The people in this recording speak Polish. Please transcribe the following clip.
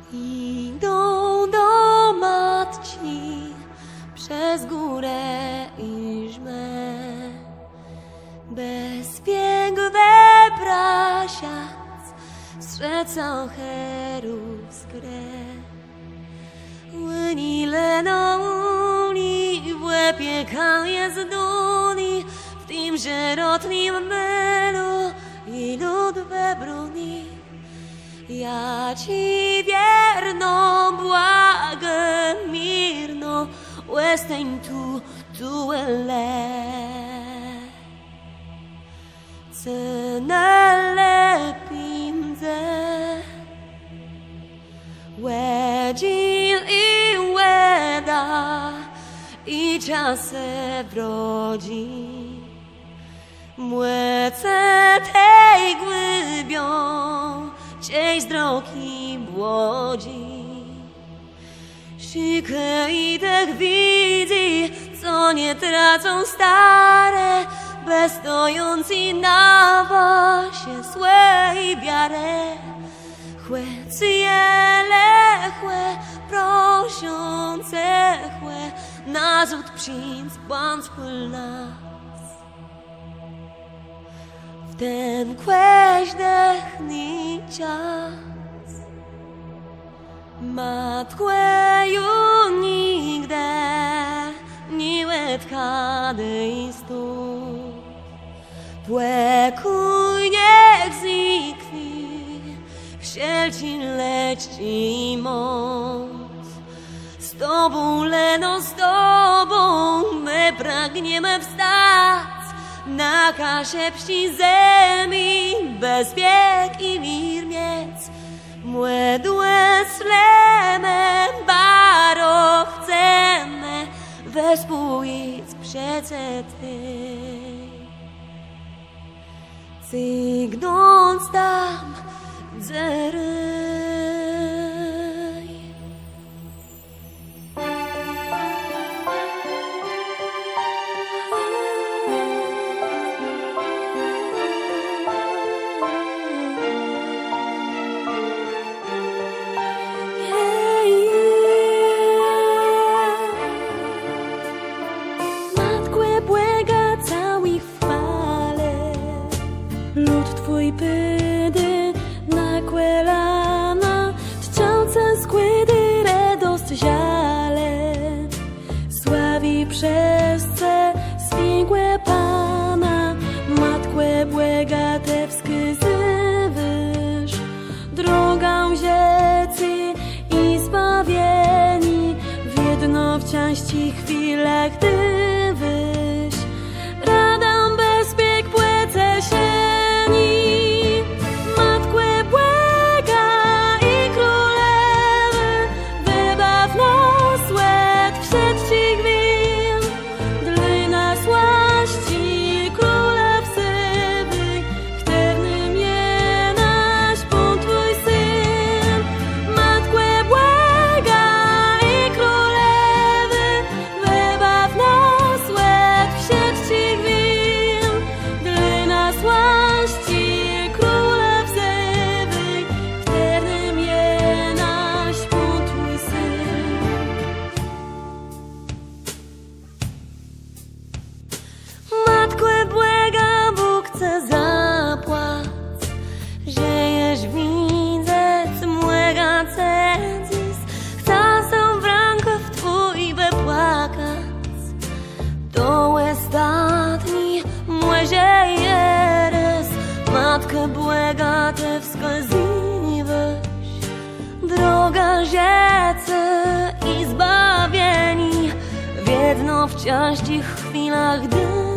Idą do matki przez górę i żmę, bez piękne prasiac strzecą herus krew. Łyni lenoni w łepie kanie z duni, w tym żerotnim mylu i lud we bruni. Ja ci wierno, błagę, mirno, łesteń tu ele. Cenę lepimdze, łedzin i łeda, i czasy wrodzi. Młece tej głębią, ciej z drogi błodzi. Sikę i tych widzi, co nie tracą stare, bez stojący na wasie swej wiarę. Chłe, cyjele, chłe, prosiące chłe, nazut przyńc Pan spól nas. W ten kłeś dechny czas, matkwę ju nigdy nie łetkany stół. Płekuj niech zniknie wszelcin leci moc. Z Tobą, Leno, z Tobą my pragniemy wstać na kasie psi ziemi, bezpiek i mir miec. Młodłe sleme baro chcemy wespójć przece Ty. Cygnąc tam dzery. Lud Twój pydy nakłelana, czczące skłydy radość żale. Sławi przez ce zwiękłe Pana, Matkłe błega te wskazywysz. Drogą rzecy i zbawieni, w jedno w części chwilach Ty wyś. Radam bezpiek płece się. Matkę błega te wskazywać, droga rzece i zbawieni, w jedno w ciężkich chwilach